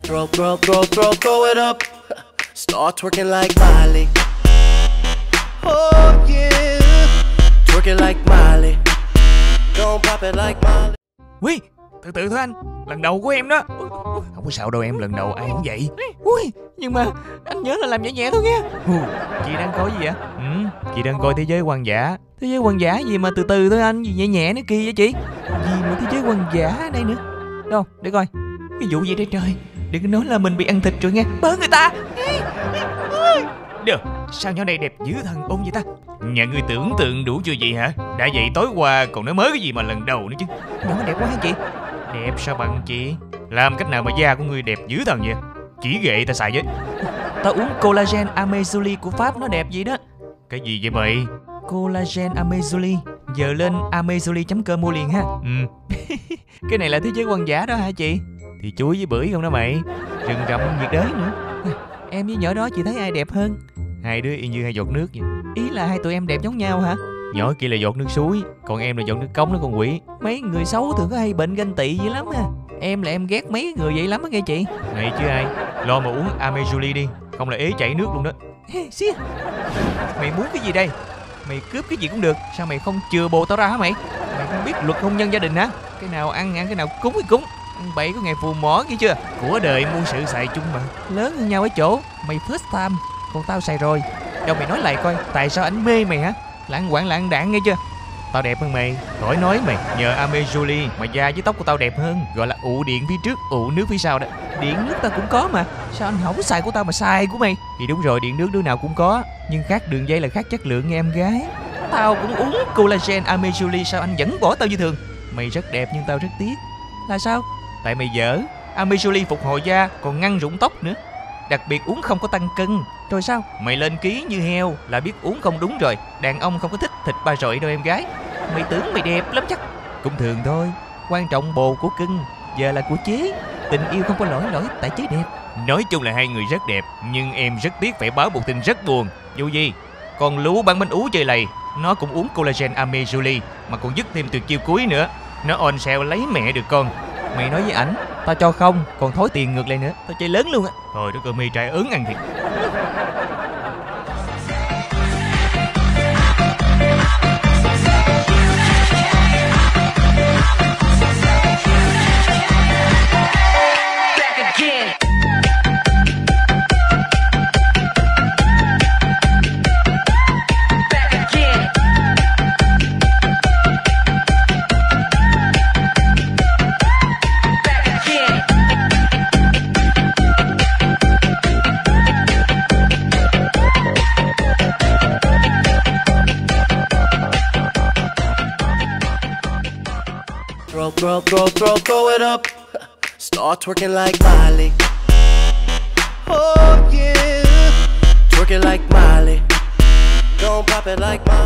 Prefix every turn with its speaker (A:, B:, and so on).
A: Throw it up. Start twerking like Miley. Oh yeah. Twerking like Miley. Don't pop it like Miley.
B: Ui, từ từ thôi anh, lần đầu của em đó. Không có sao đâu em, lần đầu ai cũng vậy. Ui, nhưng mà anh nhớ là làm nhẹ nhẹ thôi nghe. Chị đang coi gì vậy? Chị đang coi Thế giới hoang dã. Thế giới hoang dã gì mà từ từ thôi anh, gì nhẹ nhẹ nữa kỳ vậy chị? Gì mà thế giới hoang dã ở đây nữa? Đâu, để coi. Cái vụ gì đây trời? Đừng có nói là mình bị ăn thịt rồi nghe. Bớ người ta. Được, sao nhỏ này đẹp dữ thần ôn vậy ta? Nhà ngươi tưởng tượng đủ chưa vậy hả? Đã vậy tối qua còn nói mới cái gì mà lần đầu nữa chứ. Nhỏ đẹp quá hả chị? Đẹp sao bằng chị? Làm cách nào mà da của ngươi đẹp dữ thần vậy? Chỉ ghệ ta xài với. Tao uống collagen Amazuli của Pháp nó đẹp vậy đó. Cái gì vậy mày? Collagen Amazuli. Giờ lên amazuli.com mua liền ha. Cái này là thế giới hoang dã đó hả chị? Thì chuối với bưởi không đó mày. Rừng rậm nhiệt đới nữa. Em với nhỏ đó chị thấy ai đẹp hơn? Hai đứa y như hai giọt nước vậy. Ý là hai tụi em đẹp giống nhau hả? Nhỏ kia là giọt nước suối, còn em là giọt nước cống đó con quỷ. Mấy người xấu thường có hay bệnh ganh tị dữ lắm ha. Em là em ghét mấy người vậy lắm á nghe chị. Này chứ ai. Lo mà uống Amazuli đi, không là ế chảy nước luôn đó. Mày muốn cái gì đây? Mày cướp cái gì cũng được, sao mày không chừa bồ tao ra hả mày? Mày không biết luật hôn nhân gia đình hả? Cái nào ăn, cái nào cúng thì cúng. Ăn bậy có ngày phù mỏ kia chưa? Của đời muôn sự xài chung mà. Lớn hơn nhau ở chỗ mày first time, còn tao xài rồi. Đâu mày nói lại coi, tại sao ảnh mê mày hả? Lãng quạng lãng đạn nghe chưa? Tao đẹp hơn mày, khỏi nói mày. Nhờ Amazuli mà da với tóc của tao đẹp hơn. Gọi là ụ điện phía trước, ụ nước phía sau đó. Điện nước tao cũng có mà, sao anh không xài của tao mà xài của mày? Thì đúng rồi, điện nước đứa nào cũng có, nhưng khác đường dây là khác chất lượng nghe em gái. Tao cũng uống collagen Amazuli, sao anh vẫn bỏ tao như thường? Mày rất đẹp nhưng tao rất tiếc. Là sao? Tại mày dở. Amazuli phục hồi da, còn ngăn rụng tóc nữa. Đặc biệt uống không có tăng cân. Rồi sao? Mày lên ký như heo là biết uống không đúng rồi. Đàn ông không có thích thịt ba rọi đâu em gái. Mày tưởng mày đẹp lắm chắc. Cũng thường thôi. Quan trọng bồ của cưng, giờ là của chế. Tình yêu không có lỗi tại chế đẹp. Nói chung là hai người rất đẹp, nhưng em rất tiếc phải báo một tin rất buồn. Dù gì, con Lú bán bánh ú chơi lầy, nó cũng uống collagen Amazuli, mà còn dứt thêm tuyệt chiêu cuối nữa. Nó on sale lấy mẹ được con. Mày nói với ảnh, tao cho không, còn thối tiền ngược lại nữa. Tao chơi lớn luôn á. Thôi đất ơi, mê trai ớn ăn thiệt.
A: Throw it up. Start twerking like Miley. Oh yeah. Twerking like Miley. Don't pop it like Miley.